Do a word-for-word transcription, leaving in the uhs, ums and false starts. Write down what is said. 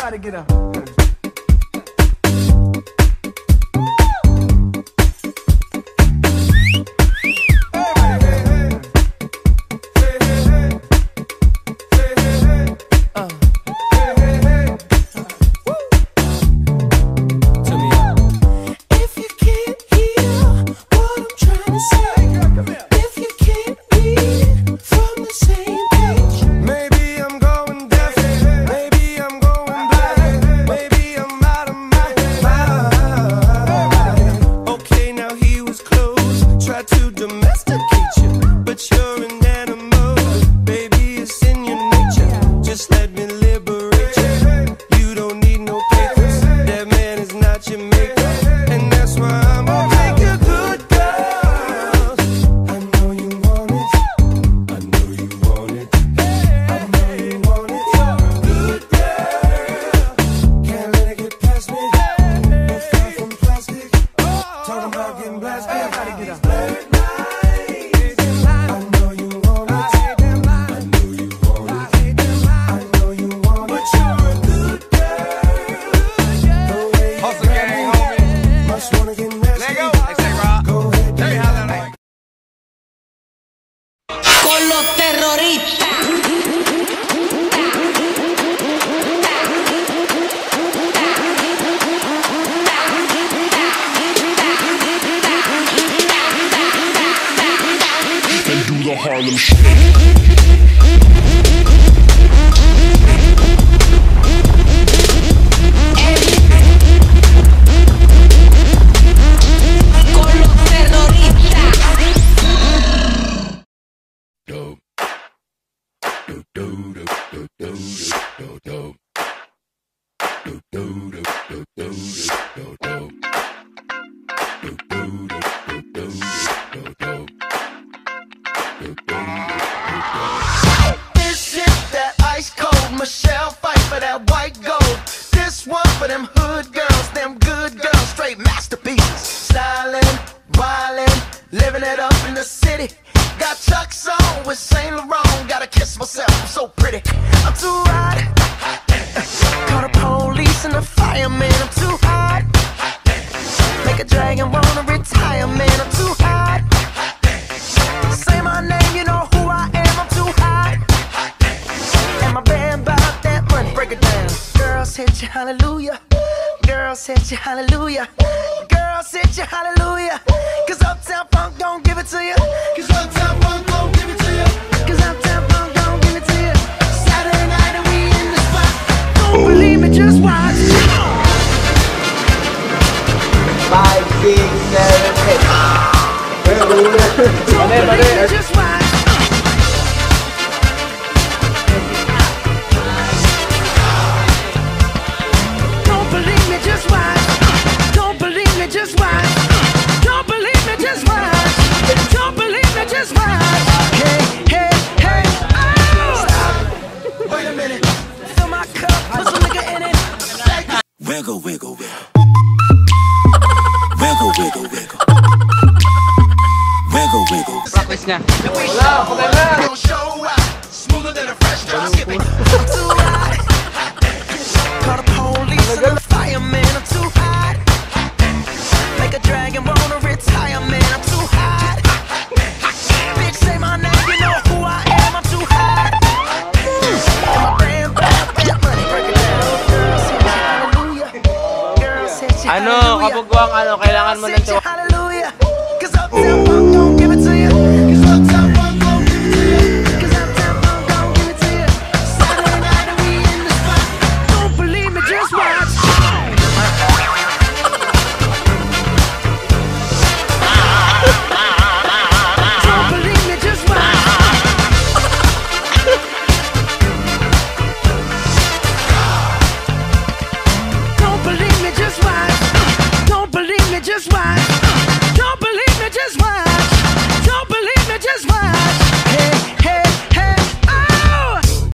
Everybody get up. Harlem Shake. This is that ice cold Michelle fight for that white gold. This one for them hood girls, them good girls, straight masterpieces. Stylin', wildin', living it up in the city. Got Chuck's on with Saint Laurent. Gotta kiss myself, I'm so pretty. I'm too hot. Call the police and the fireman. I'm too hot. Make a dragon wanna retire, man. I'm too hot. Say my name, you know who I am. I'm too hot. And my band about that money. Break it down. Girls hit you, hallelujah. Girls hit you, hallelujah. Girls hit you, hallelujah. Cause Uptown Funk don't give it to you. Cause Uptown Funk don't give it to you. Cause Uptown Funk don't give it to you. Saturday night and we in the spot. Don't believe me, just watch. Five, six, seven, eight. Don't believe me, just watch. Don't believe me, just watch. Don't believe me, just watch. Don't believe me, just watch. Don't believe me, just watch. Hey, hey, hey, oh! Stop. Wait a minute. Fill my cup, put some nigga in it. Wiggle, wiggle, wiggle. Wiggle, wiggle, wiggle. Wiggle, wiggle. Practice nga. Wala, wala. Show out. Smoother than a fresh drop. Skipping. I'm too hot. Call the police and the fireman. I'm too hot. Make a dragon wanna retire, man. I'm too hot. Bitch, say my name, you know who I am. I'm too hot. And my brand bad, bad money. Break it down. Girls hit you, hallelujah. Girls hit you, Ano, hallelujah. kabugwang, ano, kailangan mo ng